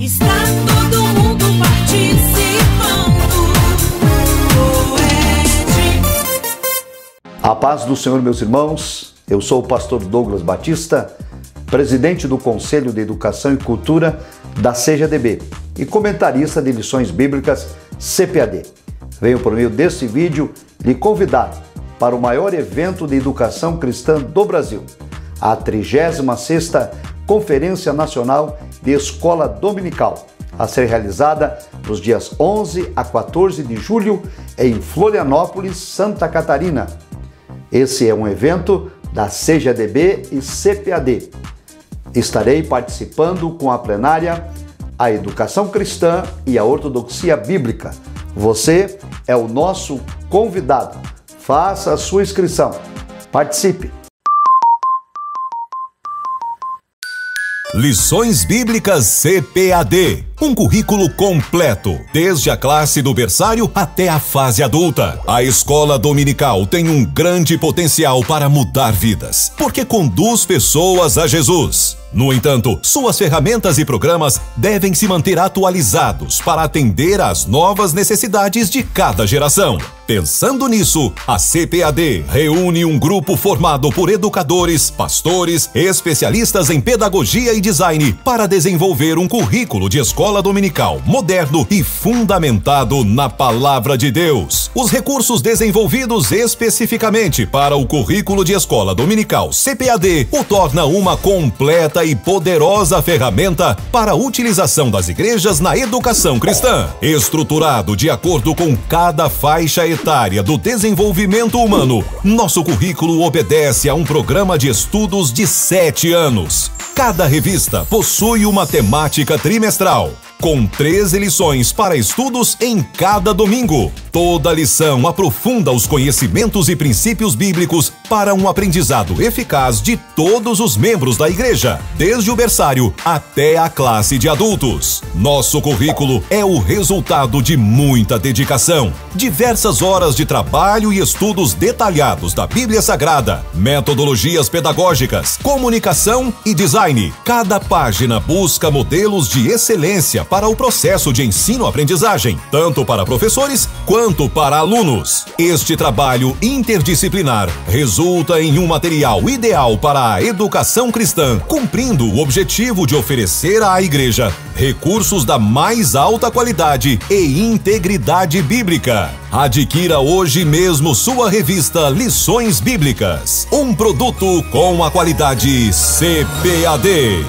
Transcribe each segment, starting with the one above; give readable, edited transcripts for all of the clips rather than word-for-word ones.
Está todo mundo participando. A paz do Senhor, meus irmãos. Eu sou o pastor Douglas Batista, presidente do Conselho de Educação e Cultura da CGADB e comentarista de lições bíblicas CPAD. Venho por meio deste vídeo lhe convidar para o maior evento de educação cristã do Brasil, a 36ª Conferência Nacional de Escola Dominical, a ser realizada nos dias 11 a 14 de julho em Florianópolis, Santa Catarina. Esse é um evento da CGADB e CPAD. Estarei participando com a plenária, a educação cristã e a ortodoxia bíblica. Você é o nosso convidado. Faça a sua inscrição. Participe! Lições Bíblicas CPAD. Um currículo completo, desde a classe do berçário até a fase adulta. A escola dominical tem um grande potencial para mudar vidas, porque conduz pessoas a Jesus. No entanto, suas ferramentas e programas devem se manter atualizados para atender às novas necessidades de cada geração. Pensando nisso, a CPAD reúne um grupo formado por educadores, pastores, especialistas em pedagogia e design para desenvolver um currículo de escola dominical moderno e fundamentado na Palavra de Deus. Os recursos desenvolvidos especificamente para o currículo de escola dominical CPAD o torna uma completa e poderosa ferramenta para a utilização das igrejas na educação cristã. Estruturado de acordo com cada faixa etária do desenvolvimento humano, nosso currículo obedece a um programa de estudos de 7 anos. Cada revista possui uma temática trimestral, com 13 lições para estudos em cada domingo. Toda lição aprofunda os conhecimentos e princípios bíblicos para um aprendizado eficaz de todos os membros da igreja, desde o berçário até a classe de adultos. Nosso currículo é o resultado de muita dedicação, diversas horas de trabalho e estudos detalhados da Bíblia Sagrada, metodologias pedagógicas, comunicação e design. Cada página busca modelos de excelência para o processo de ensino-aprendizagem, tanto para professores quanto para alunos. Este trabalho interdisciplinar resulta em um material ideal para a educação cristã, cumprindo o objetivo de oferecer à igreja recursos da mais alta qualidade e integridade bíblica. Adquira hoje mesmo sua revista Lições Bíblicas, um produto com a qualidade CPAD.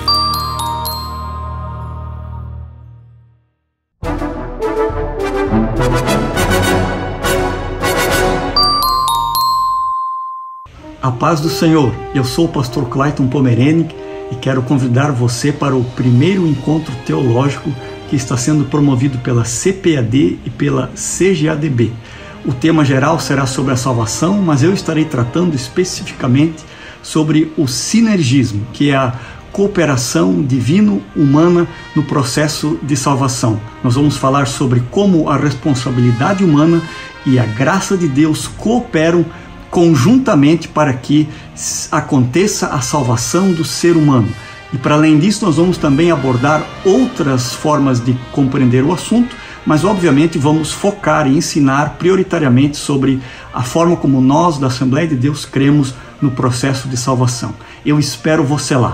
A paz do Senhor, eu sou o pastor Clayton Pomeranic e quero convidar você para o primeiro encontro teológico que está sendo promovido pela CPAD e pela CGADB. O tema geral será sobre a salvação, mas eu estarei tratando especificamente sobre o sinergismo, que é a cooperação divino-humana no processo de salvação. Nós vamos falar sobre como a responsabilidade humana e a graça de Deus cooperam conjuntamente para que aconteça a salvação do ser humano. E para além disso, nós vamos também abordar outras formas de compreender o assunto, mas obviamente vamos focar e ensinar prioritariamente sobre a forma como nós da Assembleia de Deus cremos no processo de salvação. Eu espero você lá.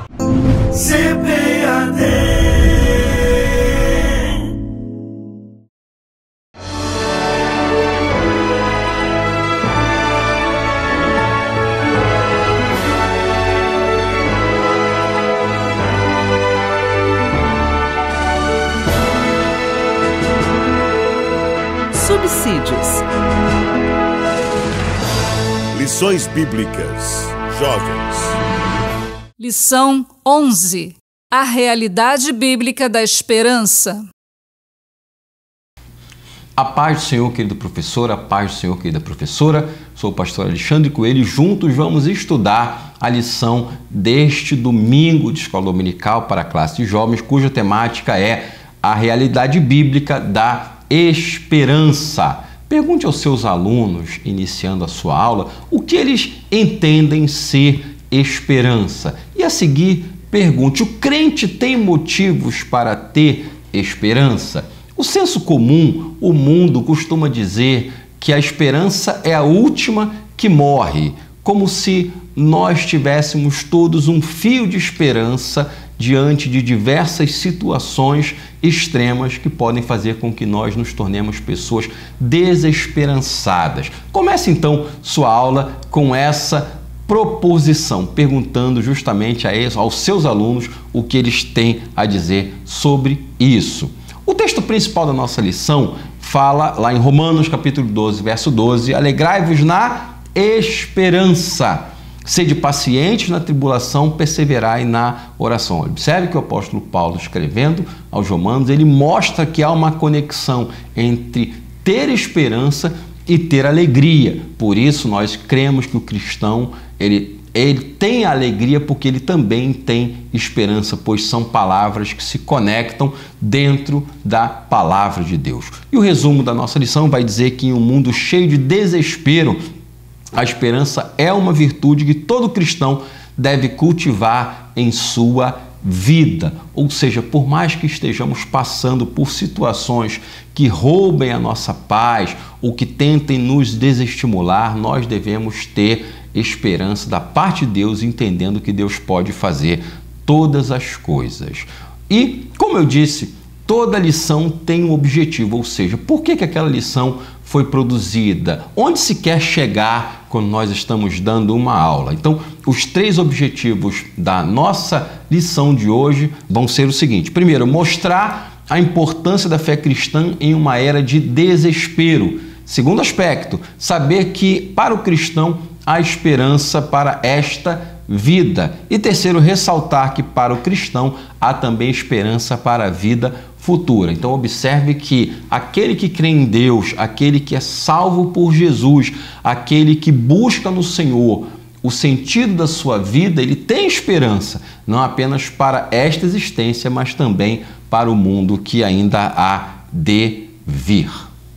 CPAD. Subsídios. Lições Bíblicas Jovens. Lição 11. A realidade bíblica da esperança. A paz do Senhor, querido professor, a paz do Senhor, querida professora. Sou o pastor Alexandre Coelho e juntos vamos estudar a lição deste domingo de escola dominical para a classe de jovens, cuja temática é a realidade bíblica da esperança. Pergunte aos seus alunos, iniciando a sua aula, o que eles entendem ser esperança. E a seguir, pergunte: o crente tem motivos para ter esperança. O senso comum, o mundo costuma dizer que a esperança é a última que morre, como se nós tivéssemos todos um fio de esperança diante de diversas situações extremas que podem fazer com que nós nos tornemos pessoas desesperançadas. Comece então sua aula com essa proposição, perguntando justamente aos seus alunos o que eles têm a dizer sobre isso. O texto principal da nossa lição fala lá em Romanos capítulo 12, verso 12, alegrai-vos na esperança. Sede pacientes na tribulação, perseverai na oração. Observe que o apóstolo Paulo, escrevendo aos Romanos, ele mostra que há uma conexão entre ter esperança e ter alegria. Por isso, nós cremos que o cristão, ele tem alegria porque ele também tem esperança, pois são palavras que se conectam dentro da palavra de Deus. E o resumo da nossa lição vai dizer que em um mundo cheio de desespero, a esperança é uma virtude que todo cristão deve cultivar em sua vida. Ou seja, por mais que estejamos passando por situações que roubem a nossa paz ou que tentem nos desestimular, nós devemos ter esperança da parte de Deus, entendendo que Deus pode fazer todas as coisas. E, como eu disse, toda lição tem um objetivo, ou seja, por que aquela lição foi produzida? Onde se quer chegar quando nós estamos dando uma aula? Então, os 3 objetivos da nossa lição de hoje vão ser o seguinte. Primeiro, mostrar a importância da fé cristã em uma era de desespero. Segundo aspecto, saber que para o cristão há esperança para esta vida. E terceiro, ressaltar que para o cristão há também esperança para a vida futura. Então observe que aquele que crê em Deus, aquele que é salvo por Jesus, aquele que busca no Senhor o sentido da sua vida, ele tem esperança, não apenas para esta existência, mas também para o mundo que ainda há de vir.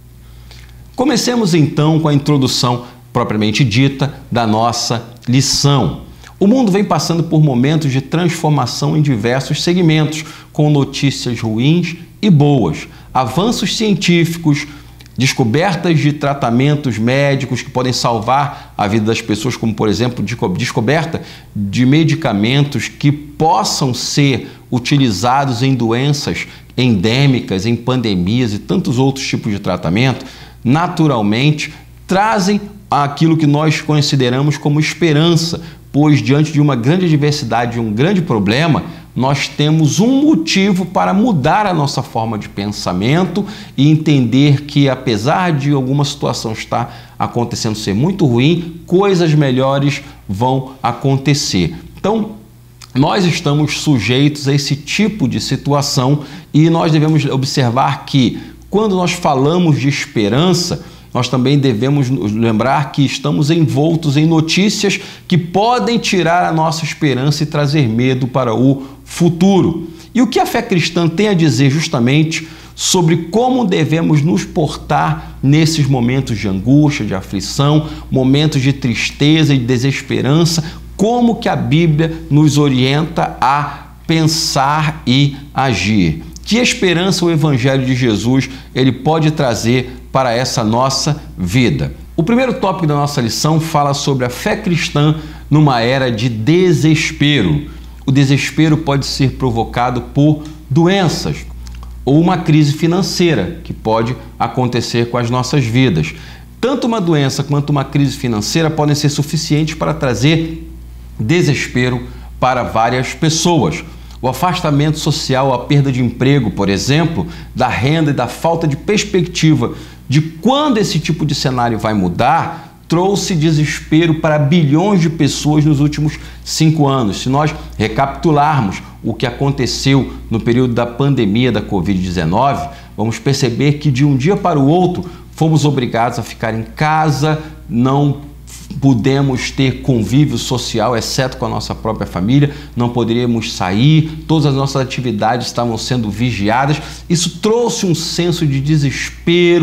Comecemos então com a introdução propriamente dita da nossa lição. O mundo vem passando por momentos de transformação em diversos segmentos, com notícias ruins e boas, avanços científicos, descobertas de tratamentos médicos que podem salvar a vida das pessoas, como, por exemplo, descoberta de medicamentos que possam ser utilizados em doenças endêmicas, em pandemias e tantos outros tipos de tratamento, naturalmente trazem aquilo que nós consideramos como esperança, pois diante de uma grande adversidade, de um grande problema, nós temos um motivo para mudar a nossa forma de pensamento e entender que, apesar de alguma situação estar acontecendo ser muito ruim, coisas melhores vão acontecer. Então, nós estamos sujeitos a esse tipo de situação e nós devemos observar que, quando nós falamos de esperança, nós também devemos nos lembrar que estamos envoltos em notícias que podem tirar a nossa esperança e trazer medo para o futuro. E o que a fé cristã tem a dizer justamente sobre como devemos nos portar nesses momentos de angústia, de aflição, momentos de tristeza e de desesperança, como que a Bíblia nos orienta a pensar e agir. Que esperança o Evangelho de Jesus ele pode trazer para essa nossa vida? O primeiro tópico da nossa lição fala sobre a fé cristã numa era de desespero. O desespero pode ser provocado por doenças ou uma crise financeira que pode acontecer com as nossas vidas. Tanto uma doença quanto uma crise financeira podem ser suficientes para trazer desespero para várias pessoas. O afastamento social, a perda de emprego, por exemplo, da renda e da falta de perspectiva de quando esse tipo de cenário vai mudar, trouxe desespero para bilhões de pessoas nos últimos 5 anos. Se nós recapitularmos o que aconteceu no período da pandemia da Covid-19, vamos perceber que de um dia para o outro fomos obrigados a ficar em casa, não pudemos ter convívio social, exceto com a nossa própria família, não poderíamos sair, todas as nossas atividades estavam sendo vigiadas. Isso trouxe um senso de desespero,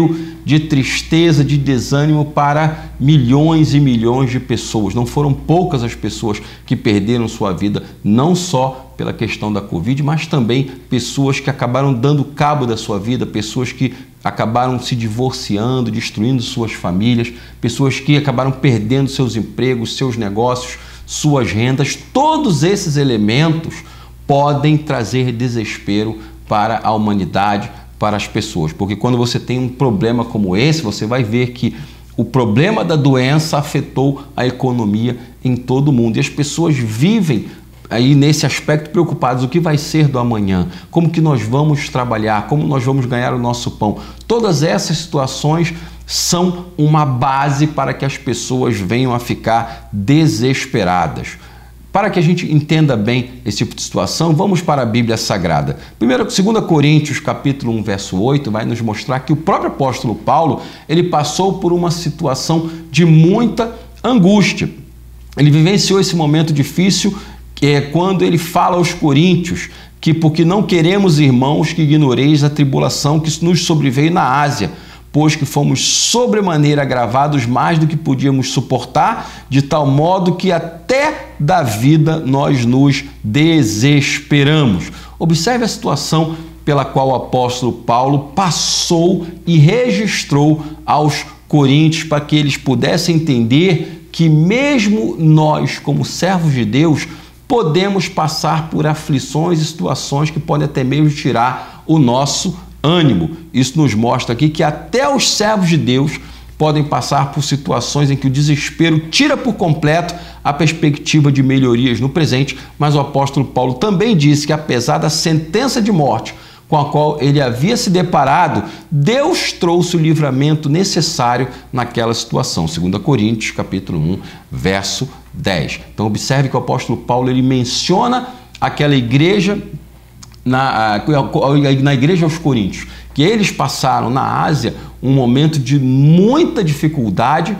de tristeza, de desânimo para milhões e milhões de pessoas. Não foram poucas as pessoas que perderam sua vida, não só pela questão da Covid, mas também pessoas que acabaram dando cabo da sua vida, pessoas que acabaram se divorciando, destruindo suas famílias, pessoas que acabaram perdendo seus empregos, seus negócios, suas rendas. Todos esses elementos podem trazer desespero para a humanidade, para as pessoas, porque quando você tem um problema como esse, você vai ver que o problema da doença afetou a economia em todo o mundo e as pessoas vivem aí nesse aspecto preocupados: o que vai ser do amanhã, como que nós vamos trabalhar, como nós vamos ganhar o nosso pão. Todas essas situações são uma base para que as pessoas venham a ficar desesperadas. Para que a gente entenda bem esse tipo de situação, vamos para a Bíblia Sagrada. 2 Coríntios, capítulo 1, verso 8, vai nos mostrar que o próprio apóstolo Paulo, ele passou por uma situação de muita angústia. Ele vivenciou esse momento difícil, que é quando ele fala aos coríntios que porque não queremos, irmãos, que ignoreis a tribulação que nos sobreveio na Ásia, pois que fomos sobremaneira agravados mais do que podíamos suportar, de tal modo que até da vida nós nos desesperamos. Observe a situação pela qual o apóstolo Paulo passou e registrou aos coríntios, para que eles pudessem entender que mesmo nós, como servos de Deus, podemos passar por aflições e situações que podem até mesmo tirar o nosso ânimo. Isso nos mostra aqui que até os servos de Deus podem passar por situações em que o desespero tira por completo a perspectiva de melhorias no presente, mas o apóstolo Paulo também disse que apesar da sentença de morte com a qual ele havia se deparado, Deus trouxe o livramento necessário naquela situação. 2 Coríntios, capítulo 1, verso 10. Então observe que o apóstolo Paulo ele menciona aquela igreja na igreja aos Coríntios, que eles passaram na Ásia um momento de muita dificuldade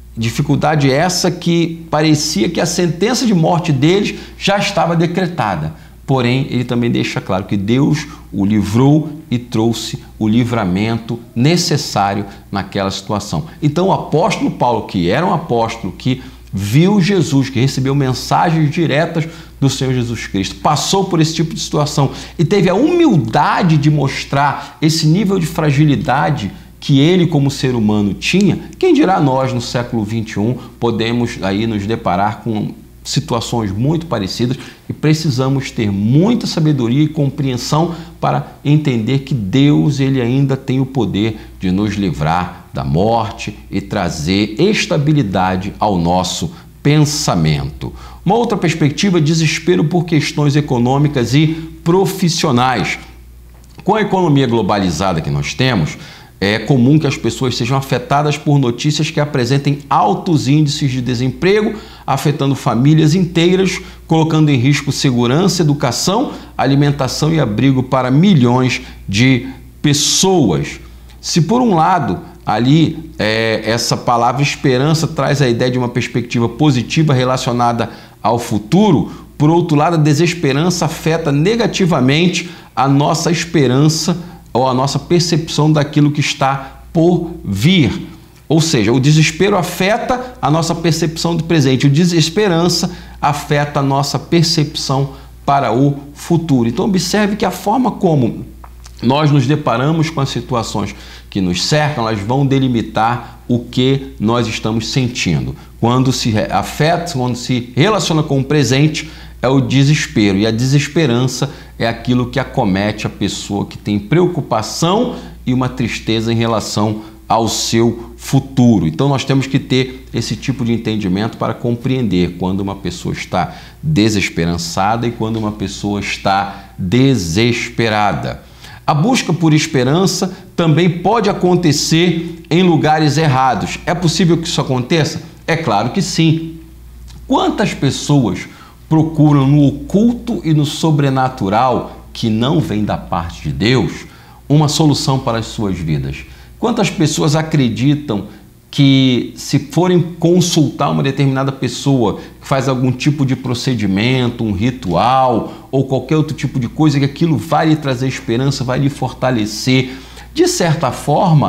essa que parecia que a sentença de morte deles já estava decretada. Porém, ele também deixa claro que Deus o livrou e trouxe o livramento necessário naquela situação. Então, o apóstolo Paulo, que era um apóstolo que viu Jesus, que recebeu mensagens diretas do Senhor Jesus Cristo, passou por esse tipo de situação e teve a humildade de mostrar esse nível de fragilidade que ele como ser humano tinha. Quem dirá nós no século XXI podemos aí nos deparar com situações muito parecidas e precisamos ter muita sabedoria e compreensão para entender que Deus ele ainda tem o poder de nos livrar da morte e trazer estabilidade ao nosso pensamento. Uma outra perspectiva é desespero por questões econômicas e profissionais. Com a economia globalizada que nós temos, é comum que as pessoas sejam afetadas por notícias que apresentem altos índices de desemprego, afetando famílias inteiras, colocando em risco segurança, educação, alimentação e abrigo para milhões de pessoas. Se por um lado ali essa palavra esperança traz a ideia de uma perspectiva positiva relacionada ao futuro, por outro lado a desesperança afeta negativamente a nossa esperança ou a nossa percepção daquilo que está por vir. Ou seja, o desespero afeta a nossa percepção do presente, o desesperança afeta a nossa percepção para o futuro. Então observe que a forma como nós nos deparamos com as situações que nos cercam, elas vão delimitar o que nós estamos sentindo. Quando se afeta, quando se relaciona com o presente, é o desespero, e a desesperança é aquilo que acomete a pessoa que tem preocupação e uma tristeza em relação ao seu futuro. Então nós temos que ter esse tipo de entendimento para compreender quando uma pessoa está desesperançada e quando uma pessoa está desesperada. A busca por esperança também pode acontecer em lugares errados. É possível que isso aconteça? É claro que sim. Quantas pessoas procuram no oculto e no sobrenatural, que não vem da parte de Deus, uma solução para as suas vidas? Quantas pessoas acreditam que se forem consultar uma determinada pessoa que faz algum tipo de procedimento, um ritual ou qualquer outro tipo de coisa, que aquilo vai lhe trazer esperança, vai lhe fortalecer? De certa forma,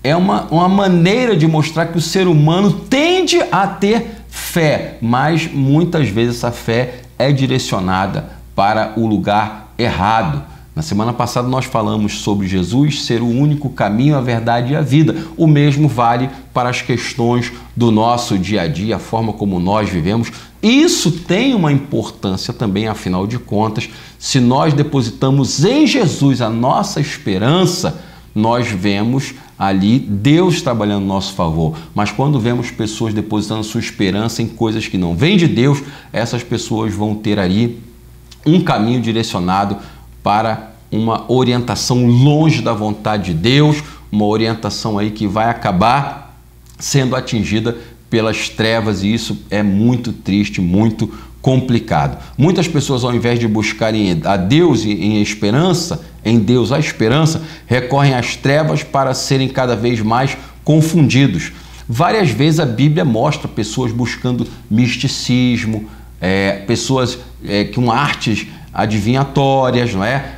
é uma maneira de mostrar que o ser humano tende a ter fé, mas muitas vezes essa fé é direcionada para o lugar errado. Na semana passada nós falamos sobre Jesus ser o único caminho, a verdade e a vida. O mesmo vale para as questões do nosso dia a dia, a forma como nós vivemos. Isso tem uma importância também, afinal de contas, se nós depositamos em Jesus a nossa esperança, nós vemos ali Deus trabalhando em nosso favor. Mas quando vemos pessoas depositando sua esperança em coisas que não vêm de Deus, essas pessoas vão ter ali um caminho direcionado para uma orientação longe da vontade de Deus, uma orientação aí que vai acabar sendo atingida pelas trevas, e isso é muito triste, muito complicado. Muitas pessoas, ao invés de buscarem a Deus em esperança, em Deus a esperança, recorrem às trevas para serem cada vez mais confundidos. Várias vezes a Bíblia mostra pessoas buscando misticismo, pessoas com artes adivinhatórias, não é?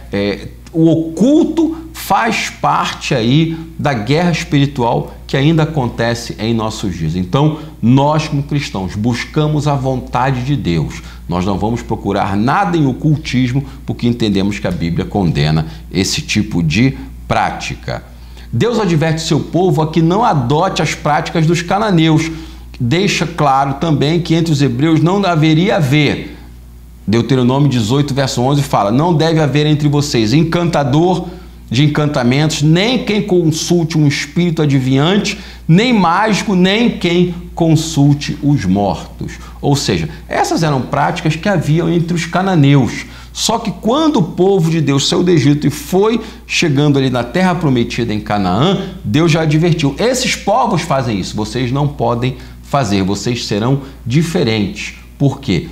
O oculto faz parte aí da guerra espiritual que ainda acontece em nossos dias. Então, nós como cristãos buscamos a vontade de Deus. Nós não vamos procurar nada em ocultismo, porque entendemos que a Bíblia condena esse tipo de prática. Deus adverte seu povo a que não adote as práticas dos cananeus. Deixa claro também que entre os hebreus não haveria haver. Deuteronômio 18, verso 11 fala: não deve haver entre vocês encantador de encantamentos, nem quem consulte um espírito adivinhante, nem mágico, nem quem consulte os mortos. Ou seja, essas eram práticas que haviam entre os cananeus. Só que quando o povo de Deus saiu do Egito e foi chegando ali na terra prometida em Canaã, Deus já advertiu: esses povos fazem isso, vocês não podem fazer, vocês serão diferentes. Por quê?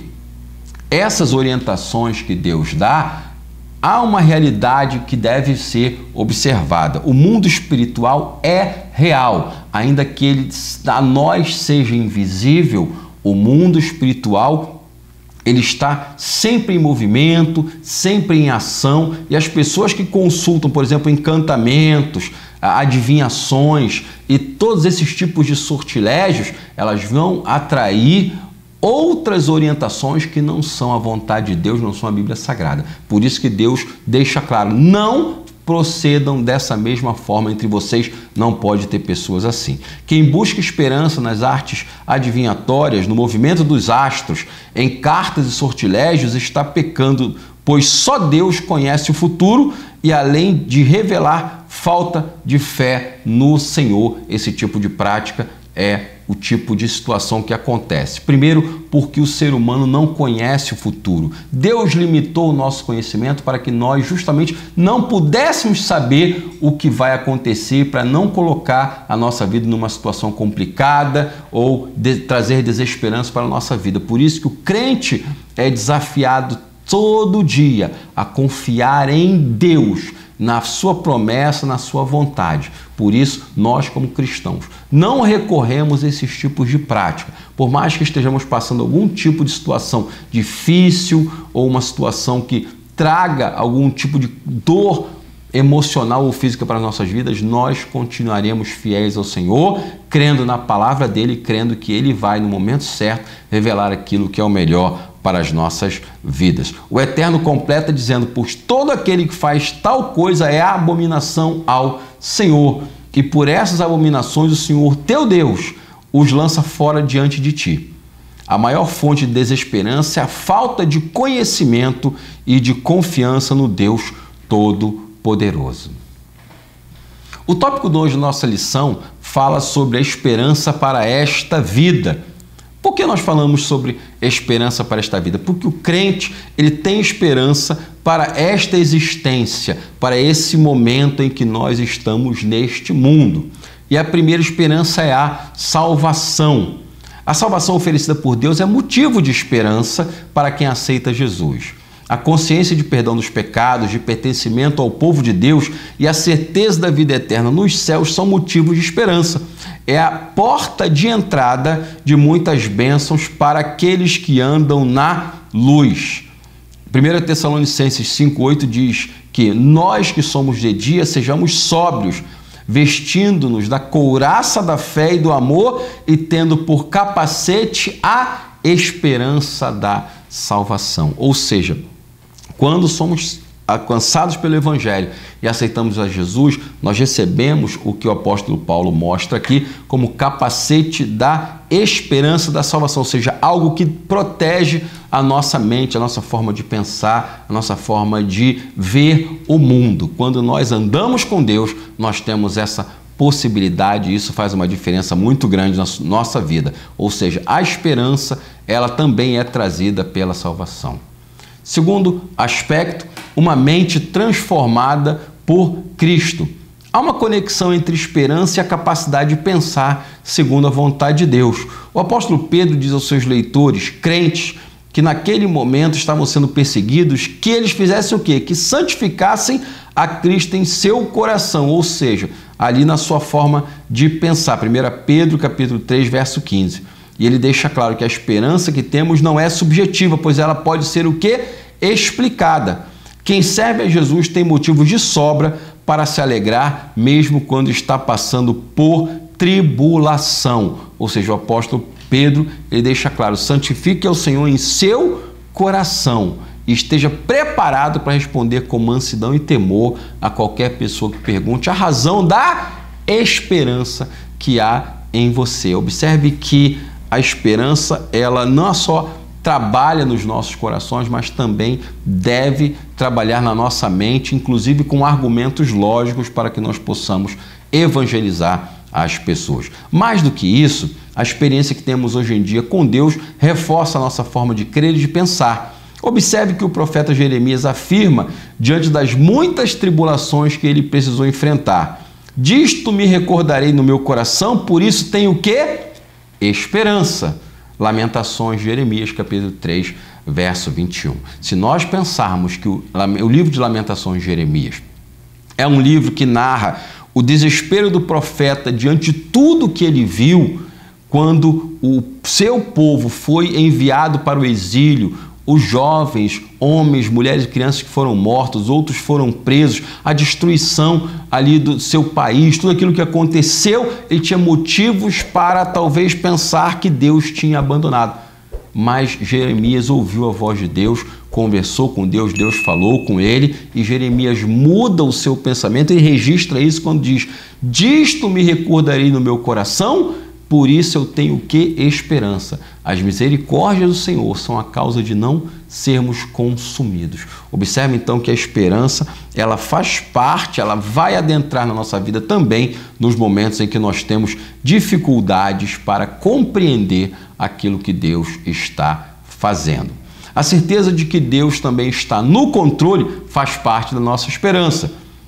Essas orientações que Deus dá, há uma realidade que deve ser observada. O mundo espiritual é real, ainda que ele a nós seja invisível. O mundo espiritual, ele está sempre em movimento, sempre em ação, e as pessoas que consultam, por exemplo, encantamentos, adivinhações e todos esses tipos de sortilégios, elas vão atrair outras orientações que não são a vontade de Deus, não são a Bíblia Sagrada. Por isso que Deus deixa claro: não procedam dessa mesma forma entre vocês, não pode ter pessoas assim. Quem busca esperança nas artes adivinhatórias, no movimento dos astros, em cartas e sortilégios, está pecando, pois só Deus conhece o futuro e, além de revelar falta de fé no Senhor, esse tipo de prática é o tipo de situação que acontece. Primeiro, porque o ser humano não conhece o futuro. Deus limitou o nosso conhecimento para que nós justamente não pudéssemos saber o que vai acontecer, para não colocar a nossa vida numa situação complicada ou trazer desesperança para a nossa vida. Por isso que o crente é desafiado todo dia a confiar em Deus, na sua promessa, na sua vontade. Por isso, nós como cristãos não recorremos a esses tipos de prática. Por mais que estejamos passando algum tipo de situação difícil ou uma situação que traga algum tipo de dor emocional ou física para as nossas vidas, nós continuaremos fiéis ao Senhor, crendo na palavra dele, crendo que ele vai, no momento certo, revelar aquilo que é o melhor para as nossas vidas. O Eterno completa dizendo: pois todo aquele que faz tal coisa é abominação ao Senhor, e por essas abominações o Senhor teu Deus os lança fora diante de ti. A maior fonte de desesperança é a falta de conhecimento e de confiança no Deus Todo-Poderoso. O tópico 2 da nossa lição fala sobre a esperança para esta vida. Por que nós falamos sobre esperança para esta vida? Porque o crente, ele tem esperança para esta existência, para esse momento em que nós estamos neste mundo. E a primeira esperança é a salvação. A salvação oferecida por Deus é motivo de esperança para quem aceita Jesus. A consciência de perdão dos pecados, de pertencimento ao povo de Deus e a certeza da vida eterna nos céus são motivos de esperança. É a porta de entrada de muitas bênçãos para aqueles que andam na luz. 1 Tessalonicenses 5,8 diz que nós que somos de dia sejamos sóbrios, vestindo-nos da couraça da fé e do amor e tendo por capacete a esperança da salvação. Ou seja, quando somos alcançados pelo Evangelho e aceitamos a Jesus, nós recebemos o que o apóstolo Paulo mostra aqui como capacete da esperança da salvação, ou seja, algo que protege a nossa mente, a nossa forma de pensar, a nossa forma de ver o mundo. Quando nós andamos com Deus, nós temos essa possibilidade e isso faz uma diferença muito grande na nossa vida. Ou seja, a esperança, ela também é trazida pela salvação. Segundo aspecto, uma mente transformada por Cristo. Há uma conexão entre esperança e a capacidade de pensar segundo a vontade de Deus. O apóstolo Pedro diz aos seus leitores, crentes, que naquele momento estavam sendo perseguidos, que eles fizessem o quê? Que santificassem a Cristo em seu coração, ou seja, ali na sua forma de pensar. 1 Pedro, capítulo 3, verso 15. E ele deixa claro que a esperança que temos não é subjetiva, pois ela pode ser o quê? Explicada. Quem serve a Jesus tem motivos de sobra para se alegrar, mesmo quando está passando por tribulação. Ou seja, o apóstolo Pedro, ele deixa claro, santifique ao Senhor em seu coração e esteja preparado para responder com mansidão e temor a qualquer pessoa que pergunte a razão da esperança que há em você. Observe que a esperança, ela não só trabalha nos nossos corações, mas também deve trabalhar na nossa mente, inclusive com argumentos lógicos para que nós possamos evangelizar as pessoas. Mais do que isso, a experiência que temos hoje em dia com Deus reforça a nossa forma de crer e de pensar. Observe que o profeta Jeremias afirma, diante das muitas tribulações que ele precisou enfrentar, disto me recordarei no meu coração, por isso tenho o quê? Esperança. Lamentações, Jeremias, capítulo 3, verso 21. Se nós pensarmos que o livro de Lamentações de Jeremias é um livro que narra o desespero do profeta diante de tudo que ele viu quando o seu povo foi enviado para o exílio, os jovens, homens, mulheres e crianças que foram mortos, outros foram presos, a destruição ali do seu país, tudo aquilo que aconteceu, ele tinha motivos para talvez pensar que Deus tinha abandonado. Mas Jeremias ouviu a voz de Deus, conversou com Deus, Deus falou com ele e Jeremias muda o seu pensamento e registra isso quando diz, disto me recordarei no meu coração, por isso eu tenho que esperança. As misericórdias do Senhor são a causa de não sermos consumidos. Observe então que a esperança, ela faz parte, ela vai adentrar na nossa vida também nos momentos em que nós temos dificuldades para compreender aquilo que Deus está fazendo. A certeza de que Deus também está no controle faz parte da nossa esperança.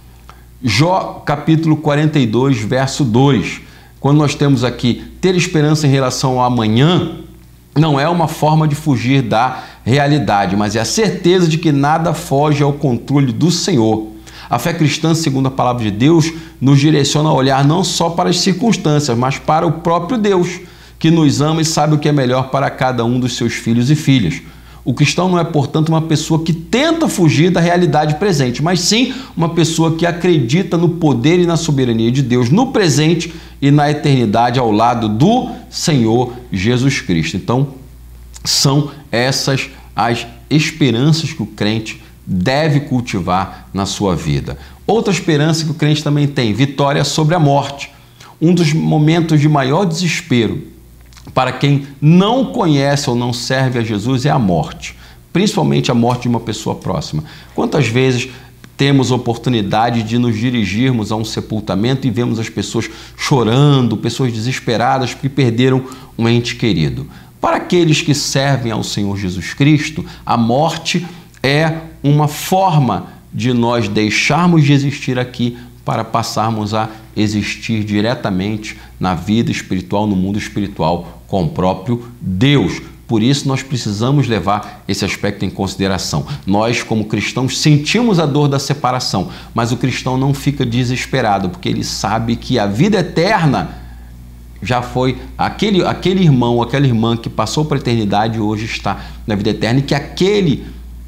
Jó capítulo 42, verso 2. Quando nós temos aqui ter esperança em relação ao amanhã, não é uma forma de fugir da realidade, mas é a certeza de que nada foge ao controle do Senhor. A fé cristã, segundo a palavra de Deus, nos direciona a olhar não só para as circunstâncias, mas para o próprio Deus, que nos ama e sabe o que é melhor para cada um dos seus filhos e filhas. O cristão não é, portanto, uma pessoa que tenta fugir da realidade presente, mas sim uma pessoa que acredita no poder e na soberania de Deus no presente e na eternidade ao lado do Senhor Jesus Cristo. Então, são essas as esperanças que o crente deve cultivar na sua vida. Outra esperança que o crente também tem, vitória sobre a morte. Um dos momentos de maior desespero para quem não conhece ou não serve a Jesus é a morte, principalmente a morte de uma pessoa próxima. Quantas vezes temos oportunidade de nos dirigirmos a um sepultamento e vemos as pessoas chorando, pessoas desesperadas porque perderam um ente querido. Para aqueles que servem ao Senhor Jesus Cristo, a morte é uma forma de nós deixarmos de existir aqui para passarmos a existir diretamente na vida espiritual, no mundo espiritual, com o próprio Deus. Por isso nós precisamos levar esse aspecto em consideração. Nós, como cristãos, sentimos a dor da separação, mas o cristão não fica desesperado, porque ele sabe que a vida eterna já foi aquele irmão, aquela irmã que passou para a eternidade e hoje está na vida eterna, e que aquele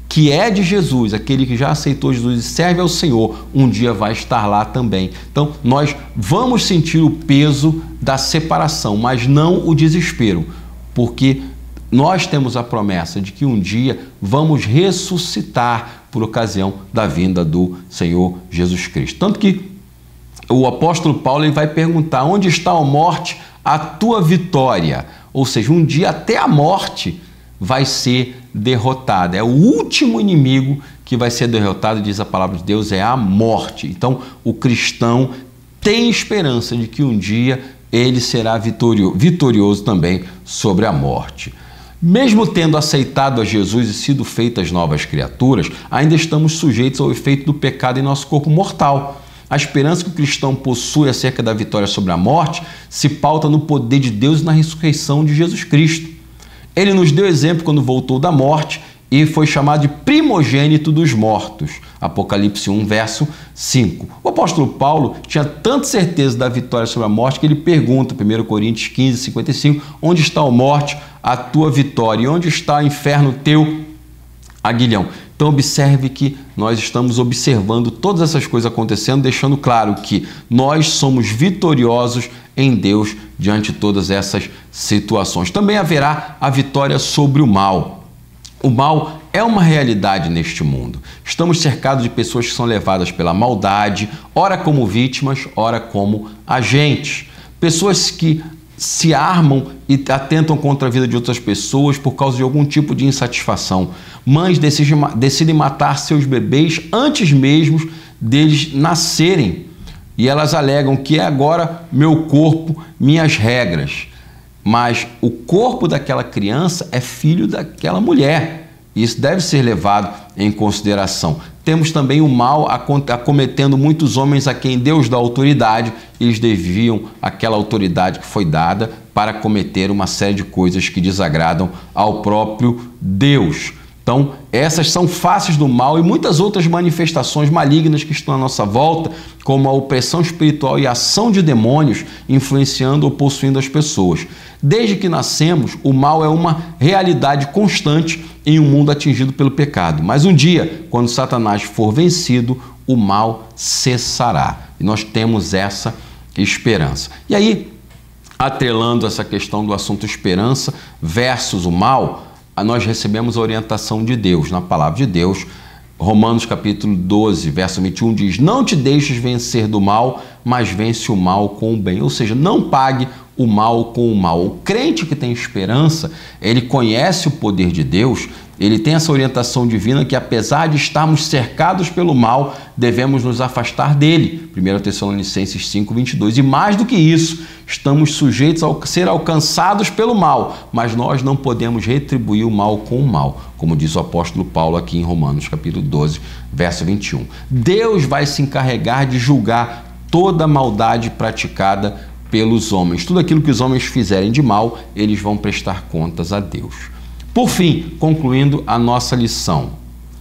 que é de Jesus, aquele que já aceitou Jesus e serve ao Senhor, um dia vai estar lá também. Então, nós vamos sentir o peso da separação, mas não o desespero, porque nós temos a promessa de que um dia vamos ressuscitar por ocasião da vinda do Senhor Jesus Cristo. Tanto que o apóstolo Paulo ele vai perguntar: onde está, ó morte, a tua vitória? Ou seja, um dia até a morte vai ser derrotada. É o último inimigo que vai ser derrotado, diz a palavra de Deus, é a morte. Então, o cristão tem esperança de que um dia ele será vitorioso também sobre a morte. Mesmo tendo aceitado a Jesus e sido feitas novas criaturas, ainda estamos sujeitos ao efeito do pecado em nosso corpo mortal. A esperança que o cristão possui acerca da vitória sobre a morte se pauta no poder de Deus e na ressurreição de Jesus Cristo. Ele nos deu exemplo quando voltou da morte e foi chamado de primogênito dos mortos. Apocalipse 1, verso 5. O apóstolo Paulo tinha tanta certeza da vitória sobre a morte que ele pergunta, 1 Coríntios 15, 55, onde está, ó morte, a tua vitória? E onde está o inferno teu aguilhão? Então observe que nós estamos observando todas essas coisas acontecendo, deixando claro que nós somos vitoriosos em Deus diante de todas essas situações. Também haverá a vitória sobre o mal. O mal é uma realidade neste mundo. Estamos cercados de pessoas que são levadas pela maldade, ora como vítimas, ora como agentes. Pessoas que se armam e atentam contra a vida de outras pessoas por causa de algum tipo de insatisfação. Mães decidem matar seus bebês antes mesmo deles nascerem. E elas alegam que é agora meu corpo, minhas regras. Mas o corpo daquela criança é filho daquela mulher. Isso deve ser levado em consideração. Temos também o mal acometendo muitos homens a quem Deus dá autoridade. Eles deviam aquela autoridade que foi dada para cometer uma série de coisas que desagradam ao próprio Deus. Então, essas são faces do mal e muitas outras manifestações malignas que estão à nossa volta, como a opressão espiritual e a ação de demônios influenciando ou possuindo as pessoas. Desde que nascemos, o mal é uma realidade constante em um mundo atingido pelo pecado. Mas um dia, quando Satanás for vencido, o mal cessará. E nós temos essa esperança. E aí, atrelando essa questão do assunto esperança versus o mal, nós recebemos a orientação de Deus, na palavra de Deus. Romanos capítulo 12, verso 21 diz: não te deixes vencer do mal, mas vence o mal com o bem. Ou seja, não pague o mal com o mal. O crente que tem esperança, ele conhece o poder de Deus, ele tem essa orientação divina que, apesar de estarmos cercados pelo mal, devemos nos afastar dele. 1 Tessalonicenses 5, 22. E mais do que isso, estamos sujeitos a ser alcançados pelo mal, mas nós não podemos retribuir o mal com o mal, como diz o apóstolo Paulo aqui em Romanos capítulo 12, verso 21. Deus vai se encarregar de julgar toda a maldade praticada pelos homens. Tudo aquilo que os homens fizerem de mal, eles vão prestar contas a Deus. Por fim, concluindo a nossa lição,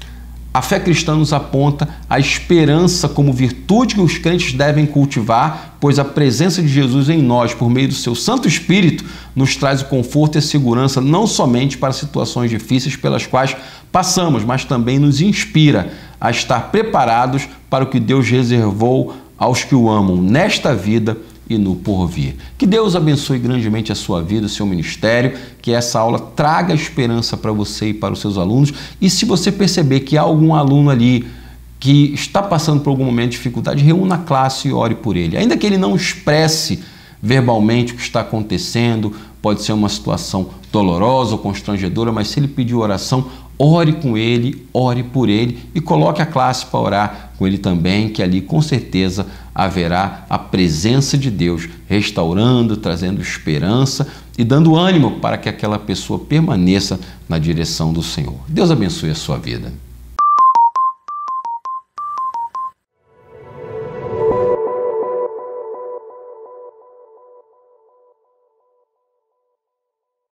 a fé cristã nos aponta a esperança como virtude que os crentes devem cultivar, pois a presença de Jesus em nós, por meio do seu Santo Espírito, nos traz o conforto e a segurança não somente para situações difíceis pelas quais passamos, mas também nos inspira a estar preparados para o que Deus reservou aos que o amam nesta vida e no porvir. Que Deus abençoe grandemente a sua vida, o seu ministério, que essa aula traga esperança para você e para os seus alunos. E se você perceber que há algum aluno ali que está passando por algum momento de dificuldade, reúna a classe e ore por ele. Ainda que ele não expresse verbalmente o que está acontecendo, pode ser uma situação dolorosa ou constrangedora, mas se ele pedir oração, ore com ele, ore por ele e coloque a classe para orar com ele também, que ali com certeza haverá a presença de Deus restaurando, trazendo esperança e dando ânimo para que aquela pessoa permaneça na direção do Senhor. Deus abençoe a sua vida.